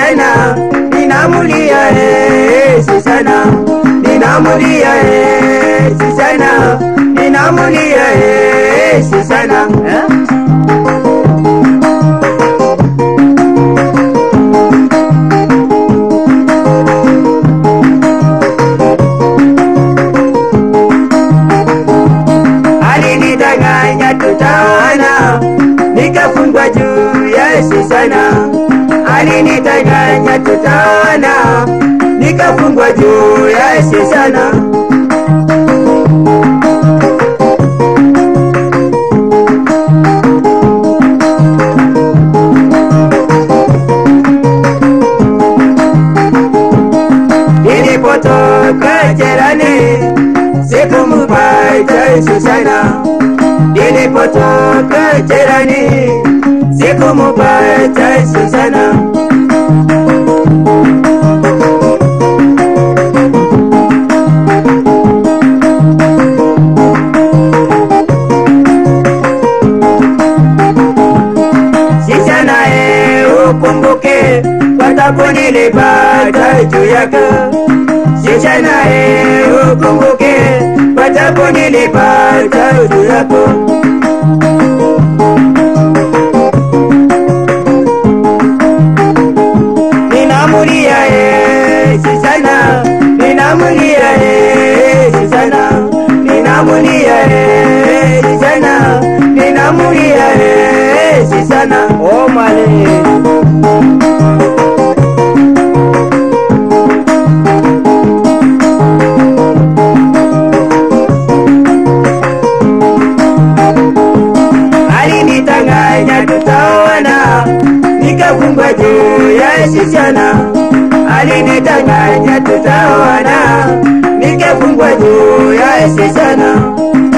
Susana, ninamulia Susana, ninamulia Susana, ninamulia Susana. Alinidanganya tutaona, nikafungwa juu ya Susana. Alinidanganya tutaona, nikafungwa juu ya Susana. Nilipotoka jerani, sikumupata Susana. Nilipotoka jerani, sikumupata Susana. Susana ukumbuke, kwa tabu nilipata juu yako. Susana ukumbuke, kwa tabu nilipata juu yako. Ninamulia Susana, ninamulia Susana, ninamulia Susana, ninamulia Susana. Oh male. Alinidanganya tutaona, nikafungwa juu ya Susana. Alinidanganya tutaona, nikafungwa juu ya Susana.